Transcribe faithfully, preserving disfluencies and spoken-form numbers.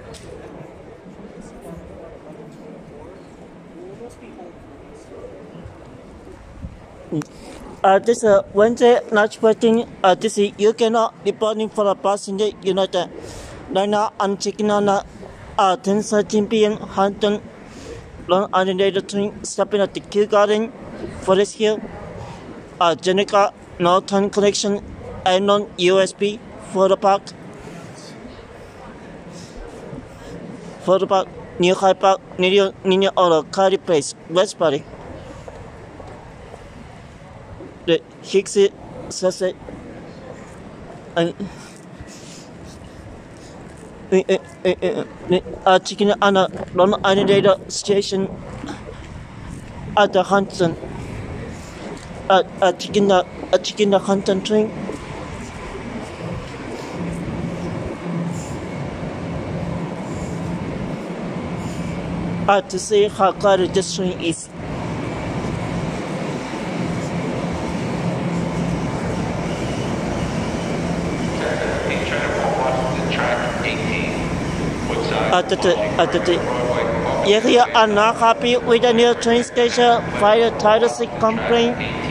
Uh, this uh, Wednesday night waiting. Uh, this is you cannot reporting for the passenger United. Right now I'm checking on uh, uh ten thirteen p m Hampton Long Island train stopping at the Kew Garden, Forest Hill, uh Jenica Northern Connection, and non U S B for the park. For the park, New High Park, New New Order, Cardi Place, Westbury. The Hicks Sussex and uh, chicken on a Long Island station at the Hampton. Uh, a chicken a chicken the Hampton train. Uh, to see how crowded this train is. At the at the area are not happy with the new train station. Fire title sick complaint.